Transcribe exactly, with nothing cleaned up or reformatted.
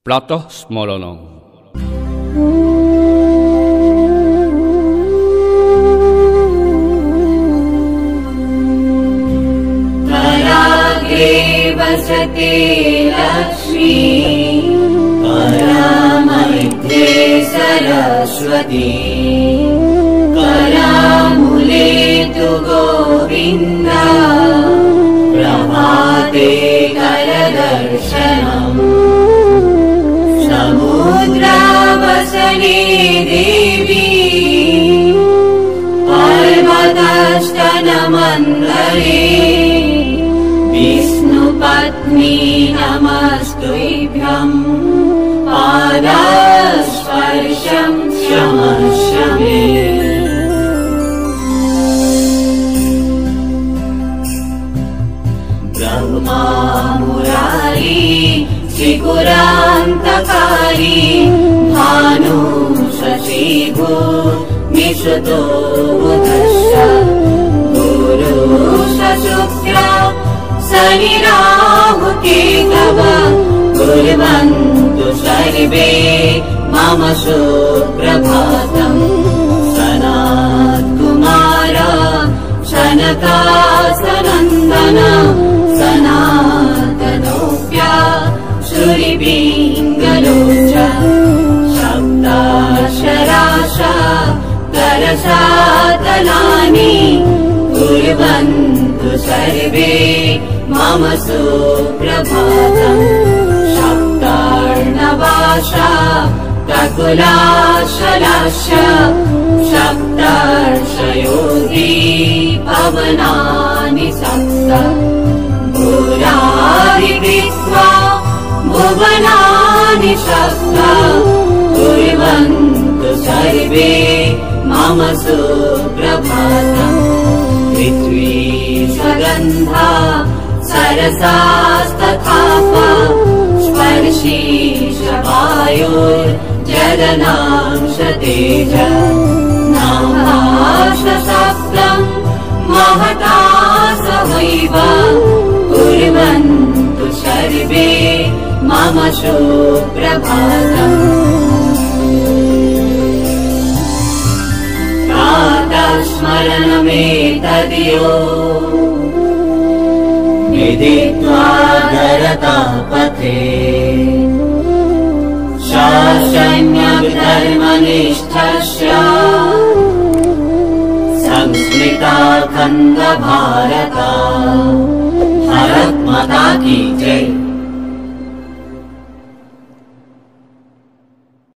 प्रातः स्मरणम्। कराग्रे वसते लक्ष्मी करामध्ये सरस्वती करामूले तु गोविन्द प्रभाते करदर्शनम् समुद्रावसने देवी पर्वतस्तनमन्दरे विष्णुपत्नी नमस्तुभ्यम् पादस्पर्शं क्षमस्व मे। ब्रह्मा मुरारी त्रिपुरान्तकारी भानु शशि भूमिसुतो बुधश्च गुरु शुक्र शनि राहु केतव कुर्वन्तु सर्वे मम सुप्रभातम्। सनत् कुमार सनकासनन्दन सनातनोऽप्य सूरिपिङ्गलोच सप्ताक्षराश करसातलानि कुर्वन्तु सर्वे मम सुप्रभातम्। सप्तार्णवाश प्रकुलाशलाश सप्तर्षयोगी पवनानि सप्त भूरादित्वा भुवनानि सप्त कुर्वन्तु सर्वे मम सुप्रभातम्। पृथ्वी सुगन्धा सरसास्तथाप स्पर्शी वायुर्जलनांश तेज नामाश सप्तम् महता सहैव कुर्वन्तु सर्वे मम सुप्रभातम्। प्रातः स्मरणमेतद्यो विदित्वा धरतापथे शासन्यधर्मनिष्ठस्य संस्मृता खण्ड भारता। भारत माता की जय।